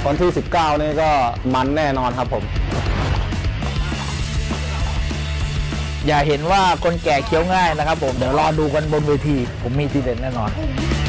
วันที่ 19 นี่ก็มันแน่นอนครับผมอย่าเห็นว่าคนแก่เคี้ยวง่ายนะครับผมเดี๋ยวรอดูกันบนเวทีผมมีทีเด็ดแน่นอน